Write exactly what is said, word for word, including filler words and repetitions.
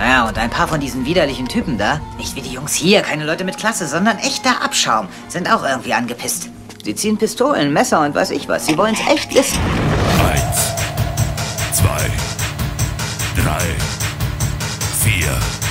Ja, und ein paar von diesen widerlichen Typen da, nicht wie die Jungs hier, keine Leute mit Klasse, sondern echter Abschaum, sind auch irgendwie angepisst. Sie ziehen Pistolen, Messer und weiß ich was. Sie wollen's echt wissen. Eins, zwei, drei, vier...